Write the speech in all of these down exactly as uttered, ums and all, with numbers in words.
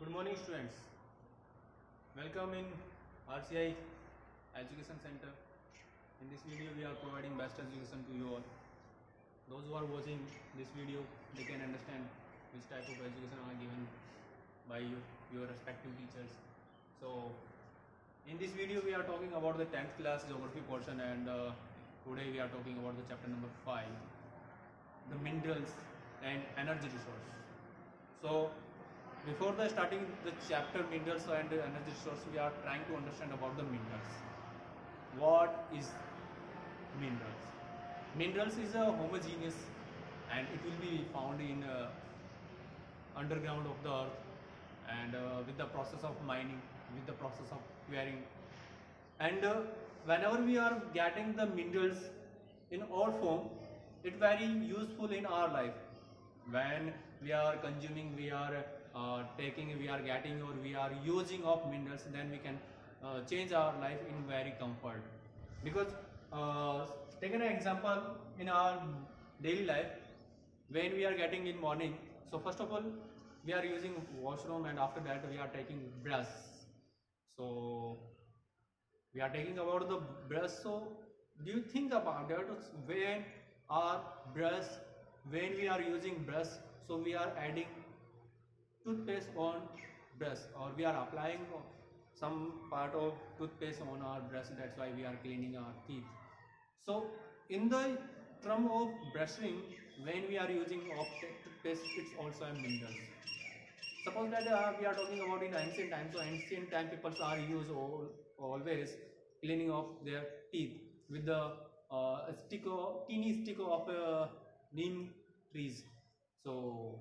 Good morning, students. Welcome in R C I Education Center. In this video, we are providing best education to you all. Those who are watching this video, they can understand which type of education are given by you, your respective teachers. So, in this video, we are talking about the tenth class geography portion, and uh, today we are talking about the chapter number five, the minerals and energy resource. So, before the starting the chapter minerals and energy resource, we are trying to understand about the minerals. What is minerals? Minerals is a homogeneous, and it will be found in uh, underground of the earth, and uh, with the process of mining, with the process of quarrying, and uh, whenever we are getting the minerals in all form, it very useful in our life. When we are consuming, we are uh, taking, we are getting, or we are using of minerals, then we can uh, change our life in very comfort. Because uh, take an example in our daily life, when we are getting in morning, so first of all we are using washroom, and after that we are taking brush. So we are taking about the brush. So do you think about that? When our brush, when we are using brush, so we are adding toothpaste on brush, or we are applying some part of toothpaste on our brush. That's why we are cleaning our teeth. So in the term of brushing, when we are using of toothpaste, it's also a minerals. Suppose that uh, we are talking about in ancient times. So ancient time people are use all, always cleaning of their teeth with the uh, stick of, teeny stick of uh, neem trees. So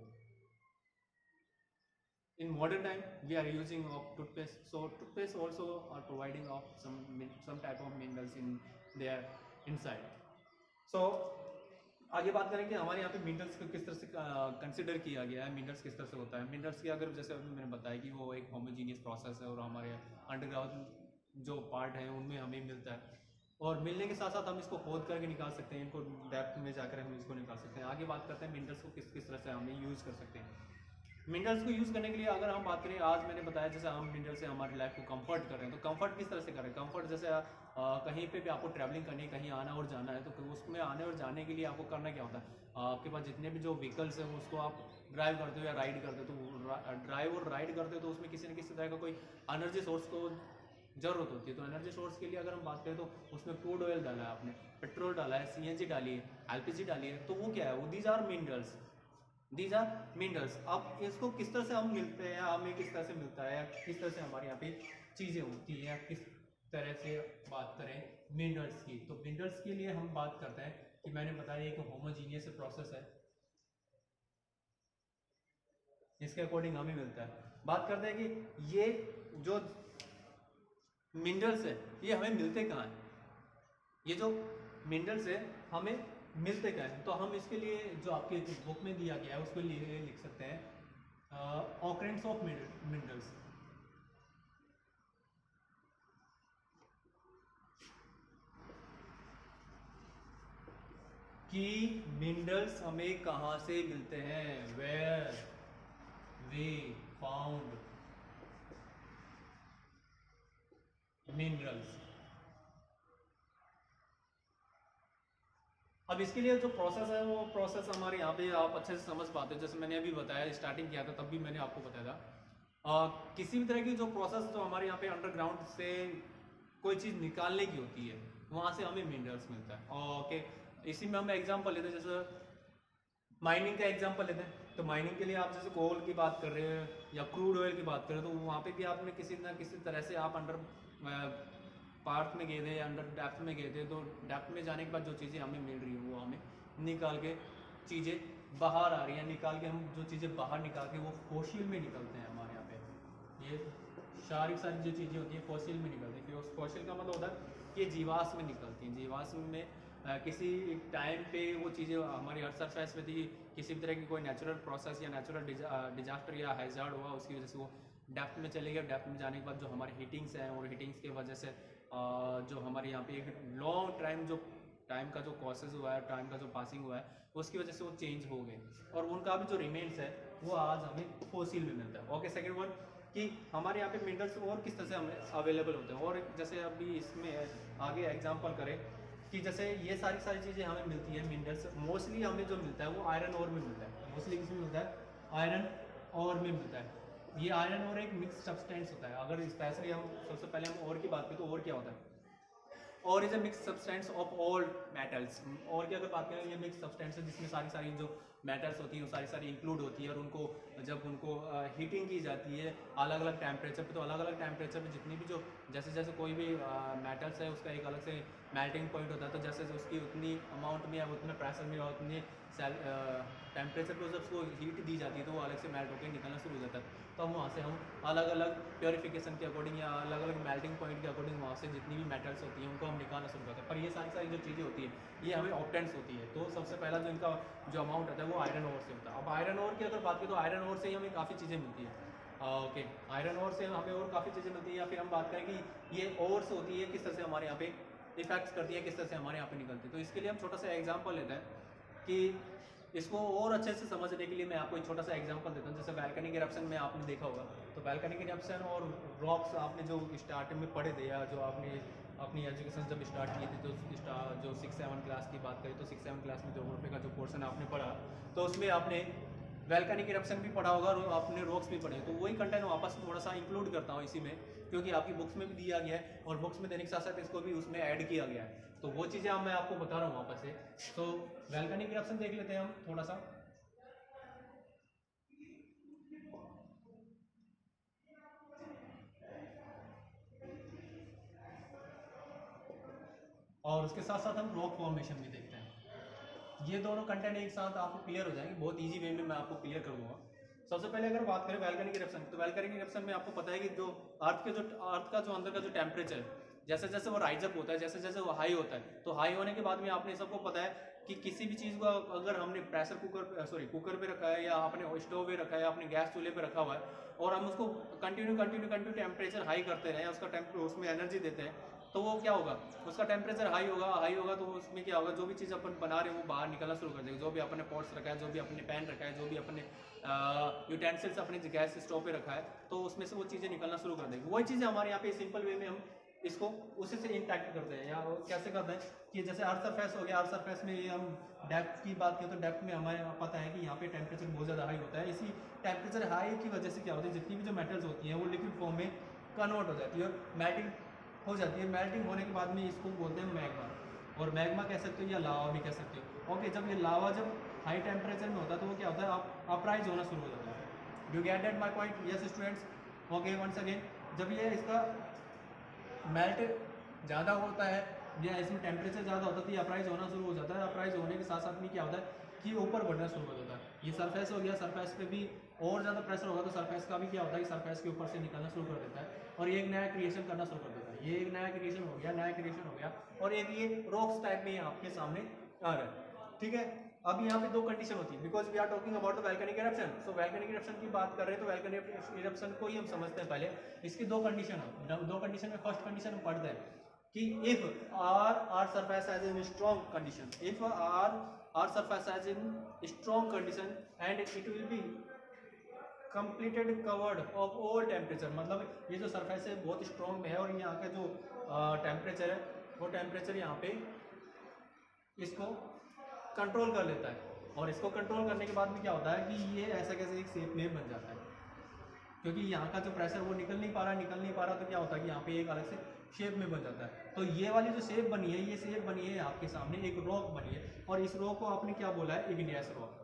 in modern time we are using of toothpaste. So toothpaste also are providing of some some type of minerals in their inside. So आगे बात करें कि हमारे यहाँ पे minerals को किस तरह से कंसिडर किया गया है, मिनरल्स किस तरह से होता है. मिनरल्स की अगर जैसे अभी मैंने बताया कि वो एक होमोजीनियस प्रोसेस है, और हमारे अंडरग्राउंड जो पार्ट है उनमें हमें मिलता है, और मिलने के साथ साथ हम इसको खोद करके निकाल सकते हैं, इनको डेप्थ में जाकर हम इसको निकाल सकते हैं. आगे बात करते हैं मिनरल्स को किस किस तरह से हमें यूज़ कर सकते हैं. मिनरल्स को यूज़ करने के लिए अगर हम बात करें, आज मैंने बताया जैसे हम मिनरल से हमारी लाइफ को कंफर्ट कर रहे हैं, तो कंफर्ट किस तरह से करें. कंफर्ट जैसे आ, कहीं पे भी आपको ट्रैवलिंग करनी है, कहीं आना और जाना है, तो उसमें आने और जाने के लिए आपको करना क्या होता है, आपके पास जितने भी जो व्हीकल्स हैं उसको आप ड्राइव करते हो या राइड करते हो. तो ड्राइव और राइड करते हो तो उसमें किसी न किसी तरह का कोई एनर्जी सोर्स को ज़रूरत होती है. तो एनर्जी सोर्स के लिए अगर हम बात करें तो उसमें क्रूड ऑयल डाला है आपने, पेट्रोल डाला है, सीएनजी डाली है, एलपीजी डाली है, तो वो क्या है, वो these are minerals. These are minerals. अब इसको किस तरह से हम मिलते हैं, हमें किस तरह से मिलता है, किस तरह से हमारे यहाँ पे चीज़ें होती हैं, किस तरह से बात करें मिनरल्स की. तो मिनरल्स के लिए हम बात करते हैं कि मैंने बताया एक होमोजीनियस प्रोसेस है, इसके अकॉर्डिंग हमें मिलता है. बात करते हैं कि ये जो मिनरल्स है ये हमें मिलते कहाँ हैं. ये जो मिनरल्स है हमें मिलते क्या है, तो हम इसके लिए जो आपके बुक में दिया गया है उसके लिए लिख सकते हैं ऑकरेंस ऑफ मिनरल्स. कि मिनरल्स हमें कहाँ से मिलते हैं, वेयर वी फाउंड मिनरल्स. अब इसके लिए जो प्रोसेस है वो प्रोसेस हमारे यहाँ पे आप अच्छे से समझ पाते हो. जैसे मैंने अभी बताया, स्टार्टिंग किया था तब भी मैंने आपको बताया था, आ, किसी भी तरह की जो प्रोसेस जो हमारे यहाँ पे अंडरग्राउंड से कोई चीज़ निकालने की होती है, वहाँ से हमें मिनरल्स मिलता है. ओके, इसी में हम एग्जांपल लेते हैं, जैसे माइनिंग का एग्जांपल लेते हैं. तो माइनिंग के लिए आप जैसे कोल की बात कर रहे हैं या क्रूड ऑयल की बात कर रहे हैं, तो वहाँ पे भी आपने किसी ना किसी तरह से आप अंडर पार्ट में गए थे या अंडर डेप्थ में गए थे, तो डेप्थ में जाने के बाद जो चीज़ें हमें मिल रही हैं वो हमें निकाल के चीज़ें बाहर आ रही हैं, निकाल के हम जो चीज़ें बाहर निकाल के वो फॉसिल में निकलते हैं. हमारे यहाँ पे ये सारी सारी जो चीज़ें होती हैं फॉसिल में निकलती हैं. फिर फॉसिल का मतलब होता है कि जीवाश्म में निकलती हैं. जीवाश्म में आ, किसी टाइम पे वो चीज़ें हमारी अर्थ सरफेस पे थी, किसी भी तरह की कोई नेचुरल प्रोसेस या नेचुरल डिजास्टर या हैजार्ड हुआ, उसकी वजह से वो डेप्थ में चले गए. डेप्थ में जाने के बाद जो हमारी हीटिंग्स हैं, और हीटिंग्स की वजह से जो हमारे यहाँ पे एक लॉन्ग टाइम जो टाइम का जो प्रोसेस हुआ है, टाइम का जो पासिंग हुआ है, उसकी वजह से वो चेंज हो गए, और उनका भी जो रिमेन्स है वो आज हमें फॉसिल में मिलता है। ओके, सेकंड वन कि हमारे यहाँ पे मिनरल्स और किस तरह से हमें अवेलेबल होते हैं, और जैसे अभी इसमें आगे एग्जांपल करें कि जैसे ये सारी सारी चीज़ें हमें मिलती है मिनरल्स, मोस्टली हमें जो मिलता है वो आयरन ओर में मिलता है। मोस्टली किसमें मिलता है? आयरन ओर में मिलता है। ये आयरन और एक मिक्स सब्सटेंस होता है। अगर स्पेशली हम सबसे पहले हम ओर की बात करें तो ओर क्या होता है? और is a mix substance of all metals. और की अगर बात करें, ये मिक्स सब्सटेंस है जिसमें सारी सारी जो मेटल्स होती हैं वो सारी सारी इंक्लूड होती है, और उनको जब उनको हीटिंग की जाती है अलग अलग टेम्परेचर पे, तो अलग अलग टेम्परेचर पे जितनी भी जो जैसे जैसे कोई भी मेटल्स है उसका एक अलग से मेल्टिंग पॉइंट होता है, तो जैसे उसकी उतनी अमाउंट में या उतने प्रेशर में और उतने टेम्परेचर पर जब उसको हीट दी जाती है तो वो अलग से मेल्ट होकर निकलना शुरू हो जाता है। तो हम वहाँ से हम अलग अलग प्योरीफिकेशन के अकॉर्डिंग या अलग अलग मेल्टिंग पॉइंट के अकॉर्डिंग वहाँ से जितनी भी मेटल्स होती हैं उनको हम निकालना शुरू करते हैं। पर ये सारी सारी जो चीज़ें होती हैं ये हमें ऑप्टेंस होती है। तो सबसे पहला जो इनका जो अमाउंट होता है वो आयरन ओर से होता है। अब आयरन ओर की अगर बात करें तो आयरन ओर से ही हमें काफ़ी चीज़ें मिलती है। ओके, आयरन ओर से हमें और काफ़ी चीज़ें मिलती हैं। या फिर हम बात करें कि ये ओर्स होती है किस तरह से हमारे यहाँ पे इफेक्ट्स करती है, किस तरह से हमारे यहाँ पे निकलती है। तो इसके लिए हम छोटा सा एग्जाम्पल लेते हैं कि इसको और अच्छे से समझने के लिए मैं आपको एक छोटा सा एग्जांपल देता हूँ। जैसे वैल्केनिक इरप्शन में आपने देखा होगा, तो वैल्केनिक इरप्शन और रॉक्स आपने जो स्टार्टिंग में पढ़े थे या जो आपने अपनी एजुकेशन जब स्टार्ट की थी तो जो सिक्स सेवन क्लास की बात करें तो सिक्स सेवन क्लास में ज्योग्राफी का जो पोर्शन आपने पढ़ा तो उसमें आपने वैल्केनिक इरप्शन भी पढ़ा होगा और आपने रॉक्स भी पढ़े। तो वही कंटेंट वापस थोड़ा सा इंक्लूड करता हूँ इसी में, क्योंकि आपकी बुक्स में भी दिया गया है और बुक्स में देने के साथ साथ इसको भी उसमें ऐड किया गया है। तो वो चीज़ें अब मैं आपको बता रहा हूँ वापस से। तो वैल्केनिक इरप्शन देख लेते हैं हम थोड़ा सा। और उसके साथ साथ हम रॉक फॉर्मेशन भी देखते हैं। ये दोनों कंटेंट एक साथ आपको क्लियर हो जाएंगे, बहुत इजी वे में मैं आपको क्लियर कर दूंगा। सबसे पहले अगर बात करें वैल्केनिक इरप्शन, तो वैल्केनिक इरप्शन में आपको पता है कि जो अर्थ के जो अर्थ का जो अंदर का जो टेम्परेचर है जैसे जैसे वो राइज अप होता है, जैसे जैसे वो हाई होता है, तो हाई होने के बाद में आपने सबको पता है कि किसी भी चीज़ को अगर हमने प्रेशर कुकर सॉरी कुकर पे रखा है या आपने स्टोव पे रखा है या अपने गैस चूल्हे पे रखा हुआ है और हम उसको continue continue continue temperature high करते रहे, उसका टेम्प उसमें एनर्जी देते हैं, तो वो क्या होगा, उसका टेम्परेचर हाई होगा हाई होगा तो उसमें क्या होगा, जो भी चीज़ अपन बना रहे हैं वो बाहर निकलना शुरू कर देगा। जो भी अपने पॉट्स रखा है, जो भी अपने पैन रखा है, जो भी अपने यूटेंसिल्स अपने गैस स्टोव पे रखा है, तो उसमें से वो चीज़ें निकलना शुरू कर देगी। वही चीज़ें हमारे यहाँ पे सिंपल वे में हम इसको उसी से इंटैक्ट करते हैं। या कैसे करते हैं कि जैसे अर्थ सरफेस हो गया, अर्थ सरफेस में ये हम डेप्थ की बात करें तो डेप्थ में हमें पता है कि यहाँ पे टेम्परेचर बहुत ज़्यादा हाई होता है। इसी टेम्परेचर हाई की वजह से क्या होता है, जितनी भी जो मेटल्स होती हैं वो लिक्विड फॉर्म में कन्वर्ट हो जाती है और मेल्टिंग हो जाती है। मेल्टिंग होने के बाद में इसको बोलते हैं मैग्मा, और मैग्मा कह सकते हो या लावा भी कह सकते हो। ओके, जब ये लावा जब हाई टेम्परेचर में होता है तो वो क्या होता है, आप अपराइज होना शुरू हो जाता है। Do get that my point? Yes students. Okay, once again जब ये इसका मेल्ट ज़्यादा होता है या इसमें टेम्परेचर ज़्यादा होता है तो ये अपराइज होना शुरू हो जाता है। अपराइज होने के साथ साथ में क्या होता है कि ऊपर बढ़ना शुरू हो जाता है। ये सरफेस हो गया, सरफेस पे भी और ज़्यादा प्रेशर होगा तो सरफेस का भी क्या होता है कि सरफेस के ऊपर से निकलना शुरू कर देता है और ये एक नया क्रिएशन करना शुरू कर देता है। ये एक नया क्रिएशन हो गया, नया क्रिएशन हो गया और एक ये रॉक्स टाइप में आपके सामने आ रहा है। ठीक है, अब यहाँ पे दो कंडीशन होती है, because we are talking about the volcanic eruption. So volcanic eruption की बात कर रहे हैं तो वैल्केनिक इरप्शन को ही हम समझते हैं। पहले इसकी दो कंडीशन है, दो कंडीशन में फर्स्ट कंडीशन हम पढ़ते हैं कि if are are surface edge in strong condition, if are are surface edge in strong condition and it will be completed covered of all temperature, मतलब ये जो सरफेस है बहुत स्ट्रॉन्ग में है और यहाँ का जो टेम्परेचर है वो टेम्परेचर यहाँ पे इसको कंट्रोल कर लेता है। और इसको कंट्रोल करने के बाद में क्या होता है कि ये ऐसा कैसे एक शेप में बन जाता है, क्योंकि यहाँ का जो प्रेशर वो निकल नहीं पा रहा निकल नहीं पा रहा तो क्या होता है कि यहाँ पे एक अलग से शेप में बन जाता है। तो ये वाली जो शेप बनी है, ये शेप बनी है आपके सामने एक रॉक बनी है और इस रॉक को आपने क्या बोला है, इग्नियस रॉक।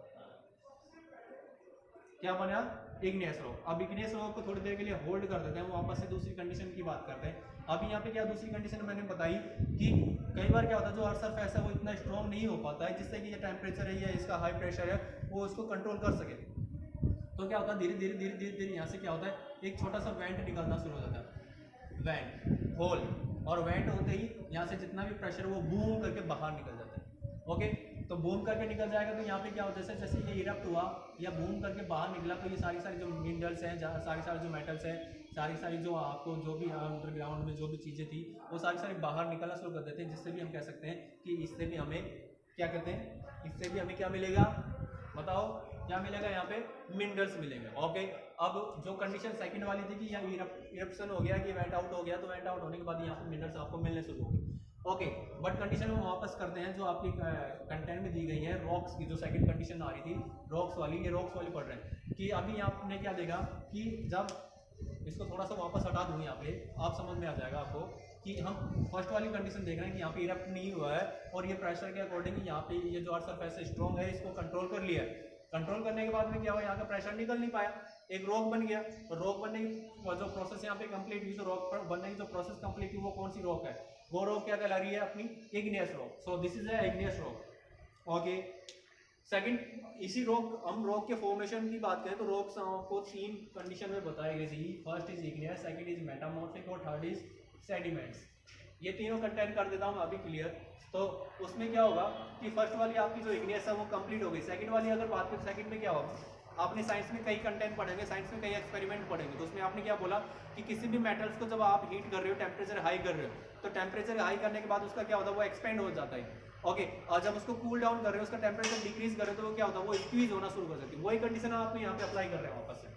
क्या बना, इग्नियस रॉक। अब इग्नियस रॉक को थोड़ी देर के लिए होल्ड कर देते हैं, वो वापस से दूसरी कंडीशन की बात करते हैं। अब यहाँ पे क्या दूसरी कंडीशन मैंने बताई कि कई बार क्या होता है जो अर्थ सरफेस है वो इतना स्ट्रॉन्ग नहीं हो पाता है जिससे कि ये टेम्परेचर है या इसका हाई प्रेशर है वो उसको कंट्रोल कर सके। तो क्या होता है धीरे धीरे धीरे धीरे धीरे यहाँ से क्या होता है एक छोटा सा वेंट निकलना शुरू हो जाता है, वेंट होल, और वेंट होते ही यहाँ से जितना भी प्रेशर वो बूम करके बाहर निकल जाता है। ओके, तो बूम करके निकल जाएगा तो यहाँ पे क्या होता है जैसे जैसे ये इरप्ट हुआ या बूम करके बाहर निकला तो ये सारी सारी जो मिनरल्स हैं, सारी सारी जो मेटल्स हैं, सारी सारी जो आपको जो भी अंडरग्राउंड में जो भी चीज़ें थी वो सारी सारी बाहर निकलना शुरू कर देते हैं, जिससे भी हम कह सकते हैं कि इससे भी हमें क्या कहते हैं, इससे भी हमें क्या मिलेगा बताओ, क्या मिलेगा यहाँ पे, मिनरल्स मिलेंगे। ओके, अब जो कंडीशन सेकंड वाली थी कि यहाँ इरप्शन हो गया कि वेंट आउट हो गया, तो वेंट आउट होने के बाद यहाँ पे मिनरल्स आपको मिलने शुरू हो गए। ओके, बट कंडीशन हम वापस करते हैं जो आपकी कंटेंट में दी गई है रॉक्स की, जो सेकंड कंडीशन आ रही थी रॉक्स वाली, ये रॉक्स वाली पढ़ रहे हैं कि अभी यहाँ आपने क्या देगा कि जब इसको थोड़ा सा वापस हटा दूँ यहाँ पे, आप समझ में आ जाएगा आपको कि हम फर्स्ट वाली कंडीशन देख रहे हैं कि यहाँ पे इरप्ट नहीं हुआ है और ये प्रेशर के अकॉर्डिंग यहाँ पे ये जो अर्थ सरफेस है स्ट्रॉन्ग है, इसको कंट्रोल कर लिया है। कंट्रोल करने के बाद में क्या हुआ, यहाँ का प्रेशर निकल नहीं पाया, एक रॉक बन गया। तो रॉक बनने की जो प्रोसेस यहाँ पे कंप्लीट हुई, तो रॉक बनने की जो प्रोसेस कंप्लीट हुई वो कौन सी रॉक है, वो रॉक क्या कहला रही है अपनी, igneous rock. So this is a igneous rock. Okay, second, इसी रॉक, हम रॉक के फॉर्मेशन की बात करें तो रॉक्स को तीन कंडीशन में बताई गई थी। First is igneous, second is metamorphic और थर्ड इज सेडिमेंट्स। ये तीनों कंटेंट कर देता हूँ अभी क्लियर। तो उसमें क्या होगा कि फर्स्ट वाली आपकी जो इग्नियस है वो कंप्लीट हो गई। सेकंड वाली अगर बात करें, सेकंड में क्या होगा, आपने साइंस में कई कंटेंट पढ़ेंगे, साइंस में कई एक्सपेरिमेंट पढ़ेंगे, तो उसमें आपने क्या बोला कि किसी भी मेटल्स को जब आप हीट कर रहे हो, टेम्परेचर हाई कर रहे हो, तो टेम्परेचर हाई करने के बाद उसका क्या होता है, वो एक्सपेंड हो जाता है। ओके, और जब उसको कूल डाउन कर रहे हो, उसका टेम्परेचर डिक्रीज कर रहे हो, तो वो क्या होता है, वो स्क्वीज होना शुरू कर देती है। वही कंडीशन आप यहाँ पे अप्लाई कर रहे हैं, वापस से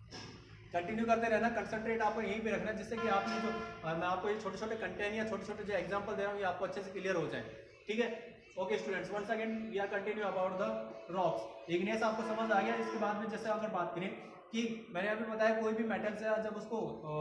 कंटिन्यू करते रहना, कंसंट्रेट आपको यहीं पे रखना, जिससे कि आपने जो मैं आपको ये छोटे छोटे कंटेंट या छोटे छोटे जो एग्जांपल दे रहा हूँ ये आपको अच्छे से क्लियर हो जाए। ठीक है, okay students, one second we are continue about the rocks. Igneous आपको समझ आ गया। इसके बाद में जैसे अगर बात करें कि मैंने अभी बताया कोई भी मेटल से जब उसको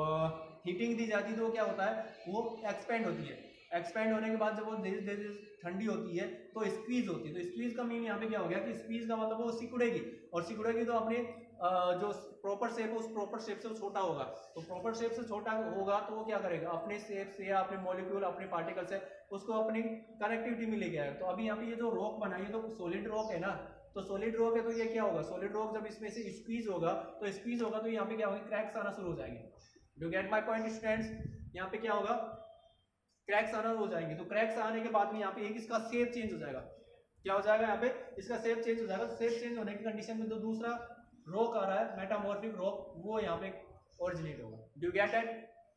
हीटिंग दी जाती है तो क्या होता है, वो एक्सपेंड होती है। एक्सपेंड होने के बाद जब वो धीरे धीरे ठंडी होती है तो स्क्वीज होती है। तो स्क्वीज का मीन यहाँ पे क्या हो गया कि स्क्वीज का मतलब वो सिकुड़ेगी, और सिकुड़ेगी तो अपने जो प्रॉपर शेप है उस प्रॉपर शेप से वो छोटा होगा। तो प्रॉपर शेप से छोटा होगा तो वो क्या करेगा, अपने शेप से या अपने मॉलिक्यूल, अपने पार्टिकल से उसको अपनी कनेक्टिविटी में लेके आएगा। तो अभी यहाँ पे ये जो रॉक बना है, ये तो सॉलिड रॉक है ना, तो सॉलिड रॉक है तो ये क्या होगा, सॉलिड रॉक जब इसमें से स्क्वीज होगा तो स्क्वीज होगा तो यहाँ पे क्या होगा, क्रैक्स आना शुरू हो जाएंगे। Do get my point students? यहाँ पे क्या होगा, क्रैक्स आना हो जाएंगे। तो क्रैक्स आने के बाद में यहाँ पे एक इसका शेप चेंज हो जाएगा। क्या हो जाएगा, यहाँ पे इसका शेप चेंज हो जाएगा। शेप चेंज होने की कंडीशन में जो दूसरा रॉक आ रहा है, मेटामॉर्फिक रॉक, वो यहाँ पे ओरिजिनेट होगा। Do get it?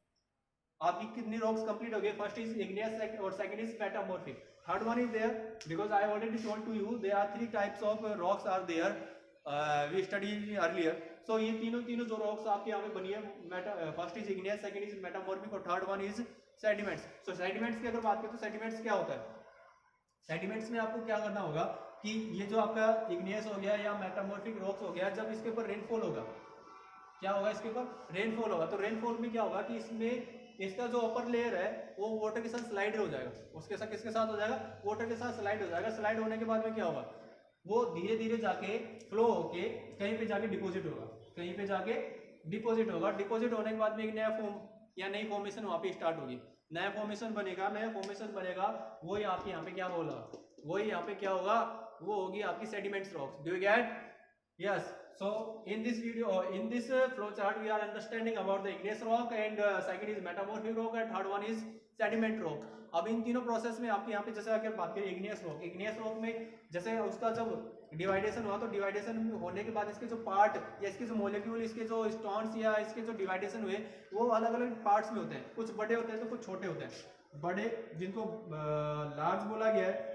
आपकी कितनी रॉक्स कंप्लीट हो गई? फर्स्ट इज इग्नियस और second is metamorphic. Third one is there because I already told to you there are three types of rocks are there, we study earlier. So ये तीनों तीनों जो rocks आपके यहाँ पे बनी है, meta first is igneous, second is metamorphic और third one is sediments. So sediments की अगर बात करें तो सेडिमेंट्स क्या होता है? सेडिमेंट्स में आपको क्या करना होगा कि ये जो आपका इग्नियस हो गया या मेटामॉर्फिक रॉक्स हो गया, जब इसके ऊपर रेनफॉल होगा, क्या होगा, इसके ऊपर रेनफॉल होगा, तो रेनफॉल में क्या होगा कि इसमें इसका जो अपर लेयर है वो वाटर के साथ स्लाइड हो जाएगा। उसके साथ किसके साथ हो जाएगा, वाटर के साथ स्लाइड हो जाएगा। स्लाइड होने के बाद में क्या होगा, वो धीरे धीरे जाके फ्लो होके कहीं पे जाके डिपोजिट होगा, कहीं पे जाके डिपोजिट होगा। डिपोजिट होने के बाद में एक नया फॉर्म या नई फॉर्मेशन वहां पे स्टार्ट होगी, नया फॉर्मेशन बनेगा। नया फॉर्मेशन बनेगा वो आपके यहाँ पे क्या होगा, वो यहाँ पे क्या होगा, वो होगी आपकी sediments rocks. Do you get? Yes. So in this video, uh, in this uh, flow chart, we are understanding about the igneous rock, and uh, second is metamorphic rock, and third one is sediment rock. अब इन तीनों process में आपके यहाँ पे जैसे अगर बात करें इग्नियस रॉक, इग्नियस रॉक में जैसे उसका जब डिवाइडेशन हुआ तो डिवाइडेशन होने के बाद इसके जो पार्ट या इसके जो मॉलिक्यूल, इसके जो स्टोन्स या इसके जो डिवाइडेशन हुए वो अलग अलग पार्ट्स में होते हैं। कुछ बड़े होते हैं तो कुछ छोटे होते हैं। बड़े जिनको लार्ज बोला गया है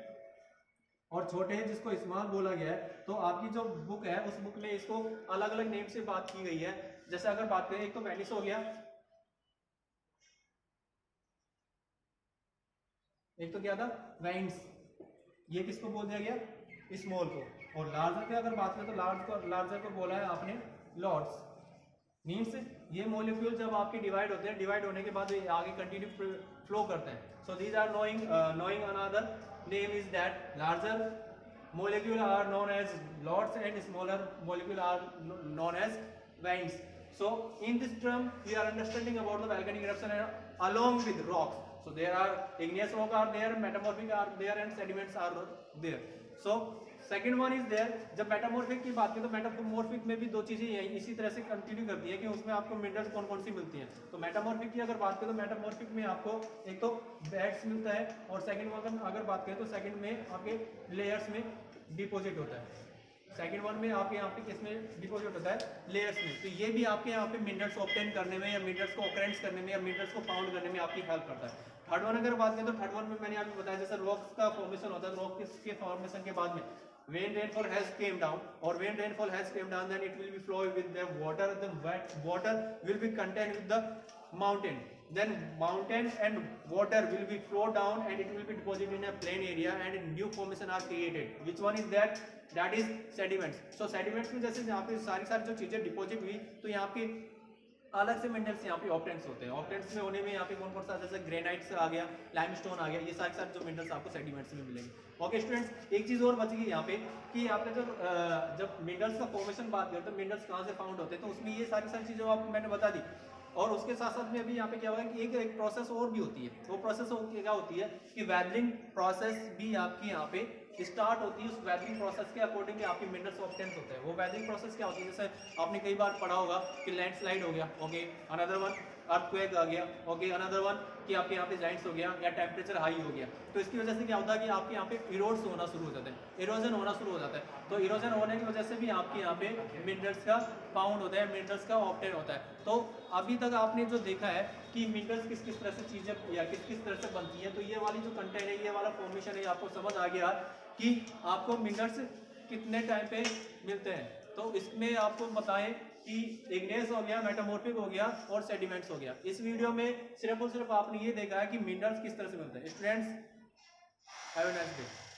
और छोटे हैं जिसको स्मॉल बोला गया है। तो आपकी जो बुक है उस बुक में इसको अलग अलग नेम से बात की गई है। जैसे अगर बात करें, एक तो वेनिस हो गया, एक तो क्या था, वेंस, ये किसको बोल दिया गया, स्मॉल को। और लार्जर की अगर बात करें तो लार्ज को, लार्जर को बोला है आपने लॉर्ड्स। मीन्स ये मॉलिक्यूल जब आपके डिवाइड होते हैं, डिवाइड होने के बाद ये आगे कंटिन्यू फ्लो करते हैं। So these are knowing knowing another name is that larger molecule are known as lords and smaller molecule are known as veins. So in this term we are understanding about the volcanic eruption along with rocks. So there are igneous rock are there, metamorphic are there, and sediments are there. So second one is there. जब metamorphic की बात करें तो metamorphic में भी दो चीजें इसी तरह से कंटिन्यू करती है कि उसमें आपको मिनरल्स कौन कौन सी मिलती हैं। तो मेटामॉर्फिक की अगर बात करें तो मेटामॉर्फिक में आपको एक तो बैट्स मिलता है, और सेकंड वन अगर बात करें तो सेकंड में आपके लेयर्स में डिपॉजिट होता है। सेकंड वन में आपके यहाँ पे किसमें डिपॉजिट होता है, लेयर्स में। तो ये भी आपके यहाँ पे मिनरल्स ऑब्टेन करने में या मिनरल्स को ऑकरेंस करने में या मिनरल्स को फाउंड करने में आपकी हेल्प करता है। थर्ड वन अगर बात करें तो थर्ड वन में मैंने आपको बताया जैसे रॉक्स का फॉर्मेशन होता है, रॉक के फॉर्मेशन के बाद में when rainfall has came down or when rainfall has came down, then it will be flow with the water. The wet water will be contained with the mountain. Then mountain and water will be flow down and it will be deposited in a plain area and new formation are created. Which one is that? That is sediments. So sediments में जैसे यहाँ पे सारी सारी जो चीजें deposit हुई, तो यहाँ पे अलग से मिनरल्स यहाँ पे ऑप्टेंट्स होते हैं. ऑप्टेंट्स में होने में यहाँ पे कौन कौन सा, जैसे ग्रेनाइट्स आ गया, लाइमस्टोन आ गया, ये सारे सारे जो मिनरल्स आपको सेडिमेंट्स में मिलेंगे. ओके स्टूडेंट्स, एक चीज और बच गई यहाँ पे कि आपने जब जब मिनरल्स का फॉर्मेशन बात करते हैं, तो मिनरल्स कहाँ से फाउंड होते हैं, तो उसमें ये सारी सारी चीजें आपको मैंने बता दी. और उसके साथ साथ में अभी यहाँ पे क्या होगा कि एक एक प्रोसेस और भी होती है. वो प्रोसेस क्या होती है कि वेदरिंग प्रोसेस भी आपकी यहाँ पे स्टार्ट होती है. उस वेदरिंग प्रोसेस के अकॉर्डिंग आपकी मिनरल्स ऑब्टेन होते हैं. वो वेदरिंग प्रोसेस क्या होती है, जैसे आपने कई बार पढ़ा होगा कि लैंडस्लाइड हो गया, ओके, अनदर वन अर्थक्वेक आ गया, ओके, अनदर वन कि आपके यहाँ पे जाइंट्स हो गया या टेम्परेचर हाई हो गया. तो इसकी वजह से क्या होता है कि आपके यहाँ पे इरोड्स होना शुरू हो जाते हैं, इरोजन होना शुरू हो जाता है. तो इरोजन होने की वजह से भी आपके यहाँ पे मिनरल्स का फाउंड होता है, मिनरल्स का ऑब्टेन होता है. तो अभी तक आपने जो देखा है कि मिनरल्स किस किस तरह से चीजें या किस किस तरह से बनती है, तो ये वाली जो कंटेंट है, ये वाला फॉर्मेशन है, आपको समझ आ गया कि आपको मिनरल्स कितने टाइम पे मिलते हैं. तो इसमें आपको बताएं कि इग्नेस हो गया, मेटामॉर्फिक हो गया और सेडिमेंट्स हो गया. इस वीडियो में सिर्फ और सिर्फ आपने ये देखा है कि मिनरल्स किस तरह से मिलते हैं. Students, have a nice day.